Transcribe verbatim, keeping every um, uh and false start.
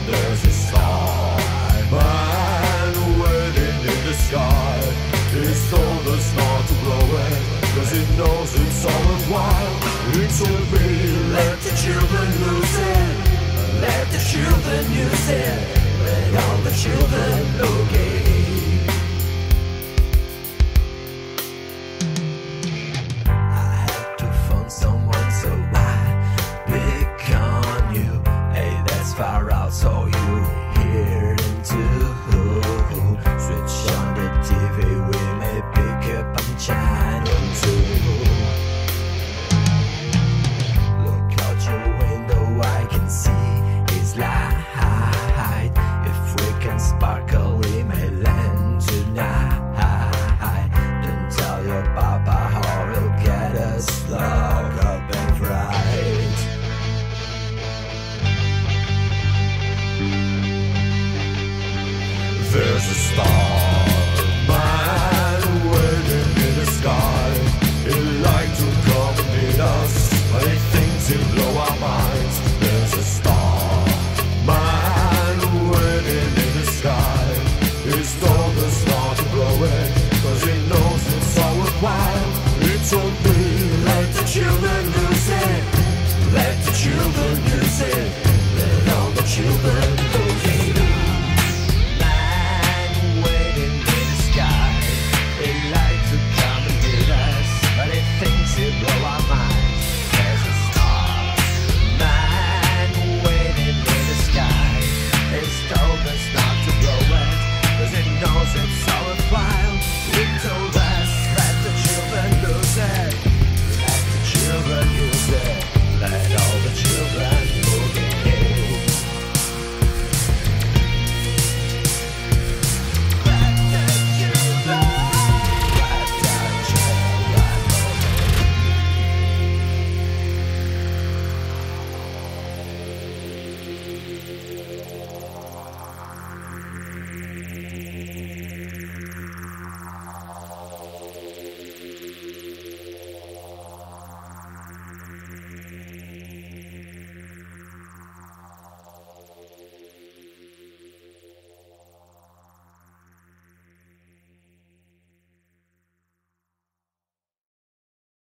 There's a star man waiting in the sky. He told us not to blow it, cause he knows it's all worthwhile. It should be let the children lose it, let the children use it, let all the children boogie. I had to phone someone, so I pick on you. Hey, that's far out, so you hear him too. Switch on the T V, we may pick up on channel two. Look out your window, I can see his light. If we can sparkle, we may land tonight. Don't tell your papa how he'll get us locked up and fright. There's a star man waiting in the sky. He'd like to come and meet us, but he thinks he'll blow our minds. There's a star man waiting in the sky. He's told us not to blow it, cause he knows it's all worthwhile. It should be let the children lose it, let the children use it.